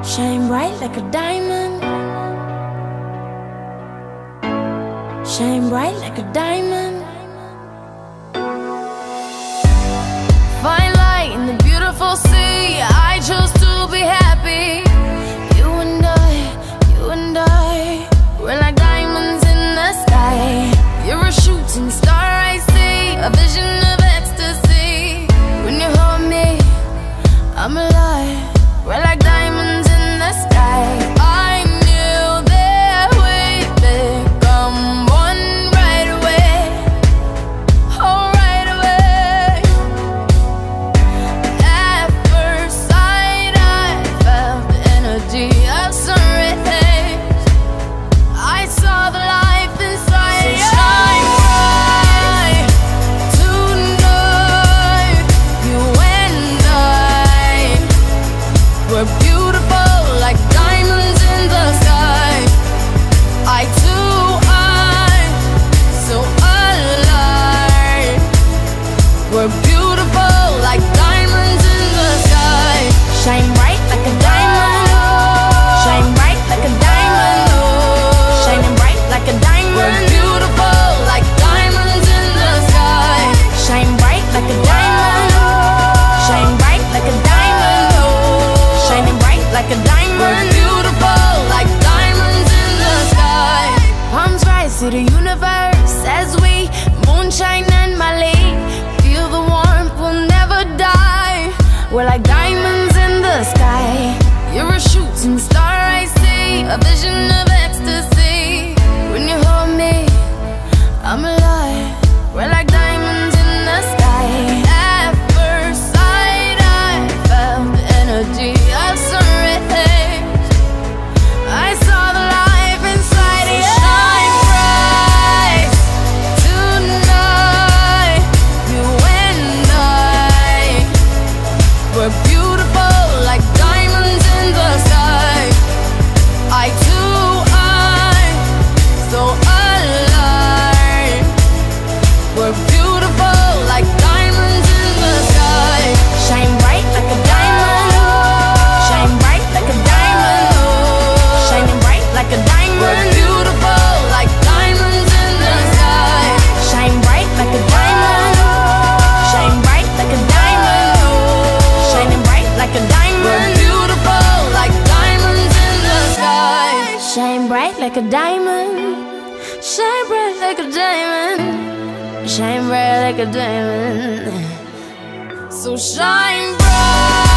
Shine bright like a diamond. Shine bright like a diamond. Fine light in the beautiful sea. I chose to be happy. You and I, we're like diamonds in the sky. You're a shooting star I see, a vision of ecstasy. When you hold me, I'm alive. We're like diamonds in the sky. I knew that we'd become one right away. Oh, right away. At first sight, I felt the energy of sun rays. I saw the life inside. So shine bright tonight. You and I, we're beautiful like diamonds in the sky. I too, I'm so alive. We're beautiful like diamonds in the sky. Shine bright like a diamond. Shine bright like a diamond. Shining bright like a diamond. We're beautiful like diamonds in the sky. Shine bright like a diamond. Shine bright like a diamond. Shining bright like a diamond. We're beautiful like diamonds in the sky. Palms rise to the universe as we moonshine and Mali. Feel the warmth, we'll never die. We're like diamonds in the sky. You're a shooting star I see, a vision of ecstasy. When you hold me, I'm alive. We're like diamonds in the sky. At first sight, I felt the energy of sun rays. I saw the life inside you. Shine bright tonight. You and I, we're beautiful like diamonds in the sky. I too, I'm so alive. We're beautiful like diamonds in the sky. Shine bright like a diamond. Shine bright like a diamond. Shining bright like a diamond. We're beautiful like diamonds in the sky. Shine bright like a diamond. Shine bright like a diamond. Shining bright like a diamond. We're beautiful like diamonds in the sky. Shine bright like a diamond. Shine bright like a diamond. Shine bright like a diamond. So shine bright.